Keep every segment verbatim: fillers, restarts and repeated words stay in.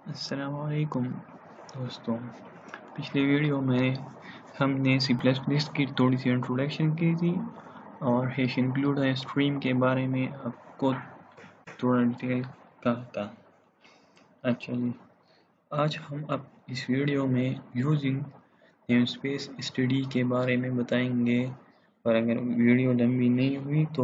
السلام علیکم دوستوں، پچھلے ویڈیو میں ہم نے سی پلس پلس کی تھوڑی سی انٹروڈکشن کی تھی اور ہیش انکلوڈ اسٹریم کے بارے میں آپ کو تھوڑا ڈیٹیل کہا تھا۔ اچھا جی، آج ہم اب اس ویڈیو میں یوزنگ نیم اسپیس اسٹڈی کے بارے میں بتائیں گے، اور اگر ویڈیو لمبی نہیں ہوئی تو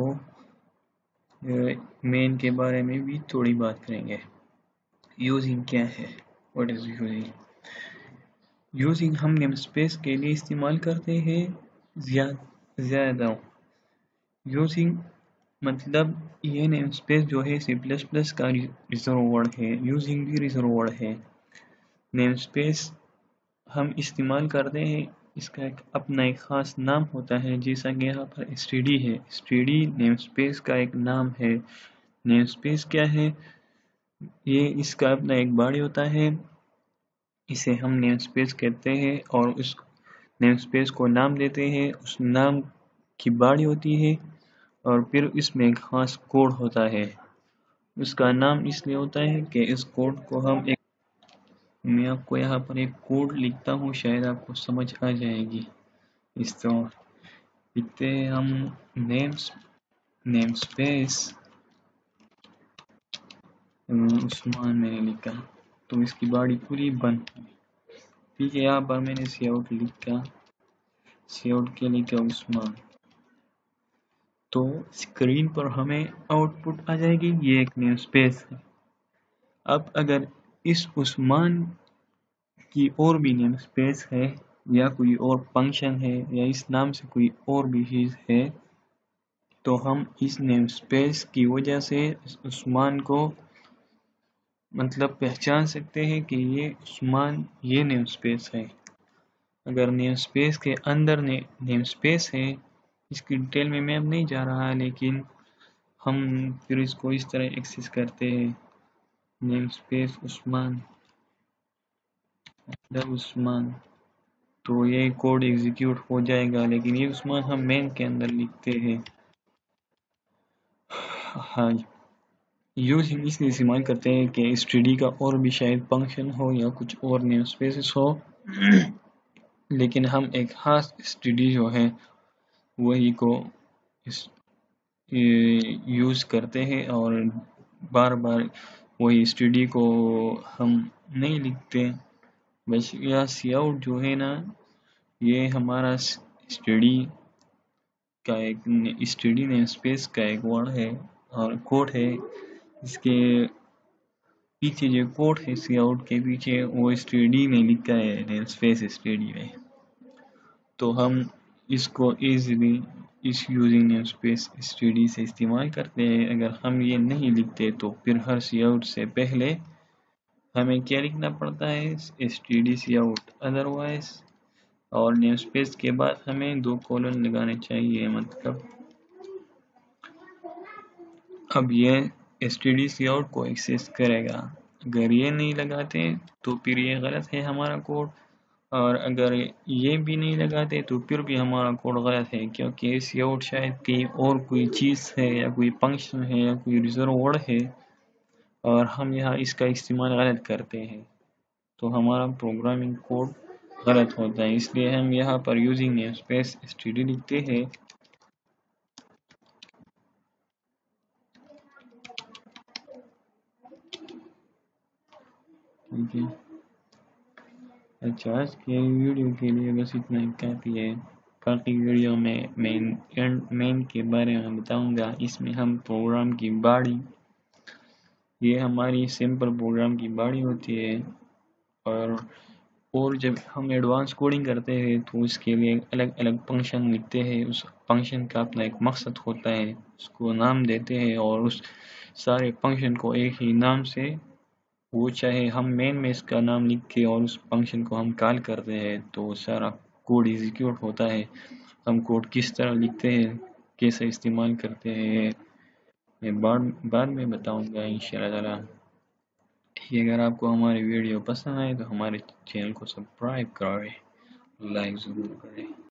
مین کے بارے میں بھی تھوڑی بات کریں گے۔ یوزنگ کیا ہے؟ What is using? یوزنگ ہم نیم اسپیس کے لیے استعمال کرتے ہیں زیادہ۔ یوزنگ مطلب یہ نیم اسپیس جو ہے سی پلس پلس کا ریزرو ورڈ ہے، یوزنگ بھی ریزرو ورڈ ہے۔ نیم اسپیس ہم استعمال کرتے ہیں، اس کا ایک اپنا ایک خاص نام ہوتا ہے، جیسا کہ یہاں پر اسٹڈی ہے۔ اسٹڈی نیم اسپیس کا ایک نام ہے۔ نیم اسپیس کیا ہے؟ یہ اس کا اپنا ایک باڈی ہوتا ہے، اسے ہم نیم اسپیس کہتے ہیں، اور اس نیم اسپیس کو نام دیتے ہیں۔ اس نام کی باڈی ہوتی ہے اور پھر اس میں ایک خاص کوڈ ہوتا ہے۔ اس کا نام اس لیے ہوتا ہے کہ اس کوڈ کو ہم ایک میں آپ کو یہاں پر ایک کوڈ لکھتا ہوں، شاید آپ کو سمجھ آ جائے گی۔ اس طرح لکھتے ہیں ہم نیم نیم اسپیس عثمان میں نے لکھا، تو اس کی باڈی پوری بند ہے۔ ٹھیک ہے، یہاں پر میں نے سی آؤٹ لکھا، سی آؤٹ کے لکھا عثمان، تو اسکرین پر ہمیں آؤٹ پٹ آ جائے گی، یہ ایک نیم اسپیس ہے۔ اب اگر اس عثمان کی اور بھی نیم اسپیس ہے یا کوئی اور فنکشن ہے یا اس نام سے کوئی اور بھی چیز ہے، تو ہم اس نیم اسپیس کی وجہ سے اس عثمان کو مطلب پہچان سکتے ہیں کہ یہ عثمان یہ نیم اسپیس ہے۔ اگر نیم اسپیس کے اندر نیم اسپیس ہے، اس کی ڈیٹیل میں میں اب نہیں جا رہا، لیکن ہم پھر اس کو اس طرح ایکسس کرتے ہیں، نیم اسپیس عثمان عثمان تو یہ کوڈ ایگزیکیوٹ ہو جائے گا، لیکن یہ عثمان ہم مین کے اندر لکھتے ہیں۔ ہاں، یوزنگ اس لیے استعمال کرتے ہیں کہ اسٹڈی کا اور بھی شاید فنکشن ہو یا کچھ اور نیم اسپیسز ہو، لیکن ہم ایک خاص اسٹڈی جو ہے وہی کو یوز کرتے ہیں، اور بار بار وہی اسٹڈی کو ہم نہیں لکھتے۔ بس یہ سی آؤٹ جو ہے نا، یہ ہمارا اسٹڈی کا ایک اسٹڈی نیم اسپیس کا ایک ورڈ ہے اور کوڈ ہے۔ اس کے پیچھے جو کوڈ ہے سی آؤٹ کے پیچھے، وہ اسٹڈی میں لکھا ہے، نیم اسپیس اسٹڈی میں، تو ہم اس کو ایزیلی اس یوزنگ نیم اسپیس اسٹڈی سے استعمال کرتے ہیں۔ اگر ہم یہ نہیں لکھتے تو پھر ہر سی آؤٹ سے پہلے ہمیں کیا لکھنا پڑتا ہے؟ S T D C out otherwise, اور نیم اسپیس کے بعد ہمیں دو کولن لگانے چاہیے۔ مطلب اب یہ S T D C out کو ایکسس کرے گا، اگر یہ نہیں لگاتے تو پھر یہ غلط ہے ہمارا کوڈ، اور اگر یہ بھی نہیں لگاتے تو پھر بھی ہمارا کوڈ غلط ہے، کیونکہ سی آؤٹ شاید کہیں اور کوئی چیز ہے یا کوئی فنکشن ہے یا کوئی ریزرو ورڈ ہے، اور ہم یہاں اس کا استعمال غلط کرتے ہیں، تو ہمارا پروگرامنگ کوڈ غلط ہوتا ہے۔ اس لیے ہم یہاں پر یوزنگ نیم اسپیس اسٹڈی لکھتے ہیں۔ اچھا، آج کے ویڈیو کے لیے بس اتنا ہی کافی ہے۔ باقی ویڈیو میں مین مین کے بارے میں بتاؤں گا۔ اس میں ہم پروگرام کی باڈی، یہ ہماری سمپل پروگرام کی باڈی ہوتی ہے، اور اور جب ہم ایڈوانس کوڈنگ کرتے ہیں تو اس کے لیے الگ الگ فنکشن لکھتے ہیں۔ اس فنکشن کا اپنا ایک مقصد ہوتا ہے، اس کو نام دیتے ہیں، اور اس سارے فنکشن کو ایک ہی نام سے، وہ چاہے ہم مین میں اس کا نام لکھ کے اور اس فنکشن کو ہم کال کرتے ہیں تو سارا کوڈ ایگزیکیوٹ ہوتا ہے۔ ہم کوڈ کس طرح لکھتے ہیں، کیسے استعمال کرتے ہیں، میں بعد میں بتاؤں گا انشاءاللہ تعالی۔ ٹھیک ہے، اگر آپ کو ہماری ویڈیو پسند آئے تو ہمارے چینل کو سبسکرائب کریں، لائک ضرور کریں۔